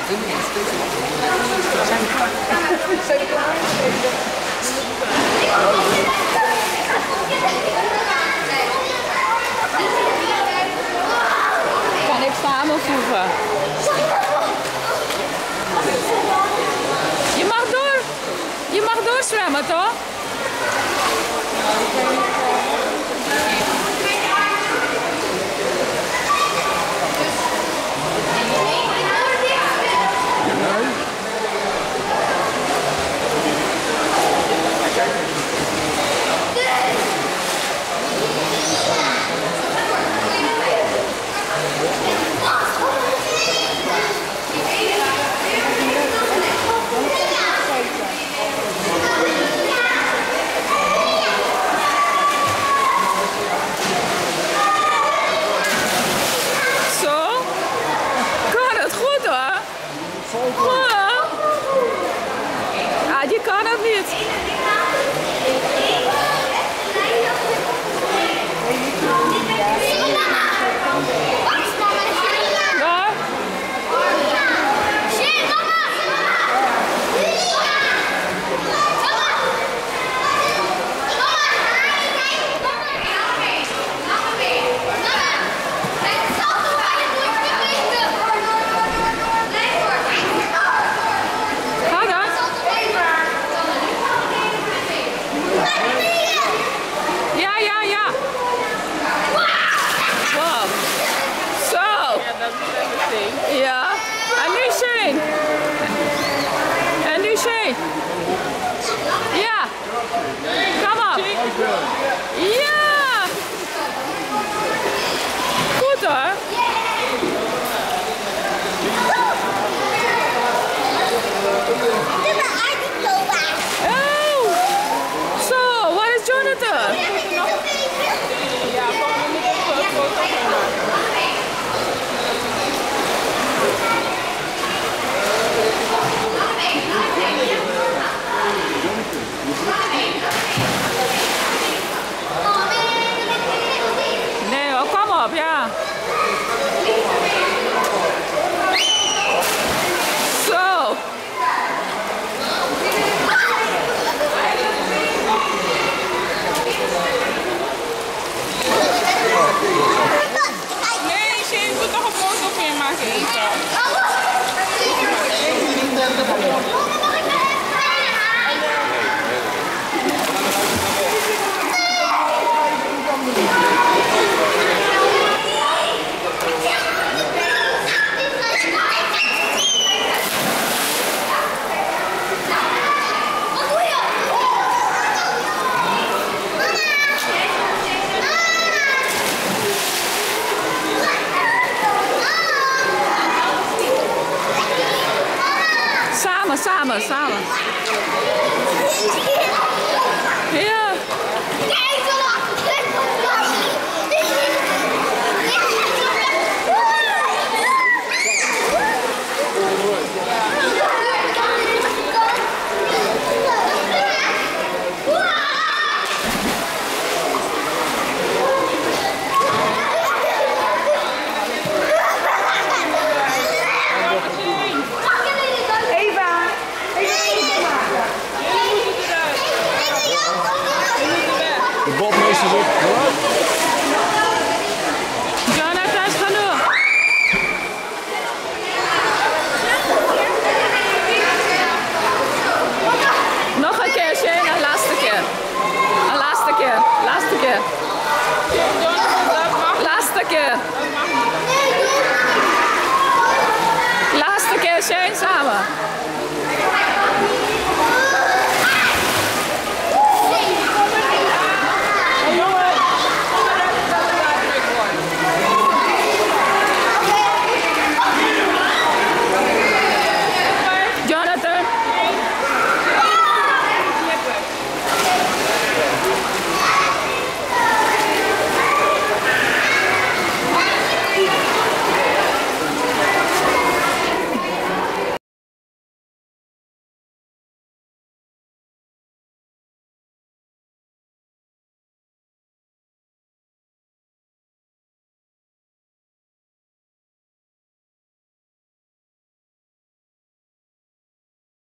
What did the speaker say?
Kan ik samenvoegen? Je mag doorzwemmen, toch? Ah, je kan het niet. Waar? Ja, en nu Shane. En nu Shane. Ja, kom op. Ja. Goed hoor. Oh, zo, waar is Jonathan? Ja, nee hoor, kom op, ja. Zo. Nee, Shane, moet toch een foto van je maken eten. Samen. Ja. Jonathan is genoeg. Nog een keer, Shane, een laatste keer. Een laatste keer. Laatste keer. Laatste keer. Laatste keer, Shane, samen.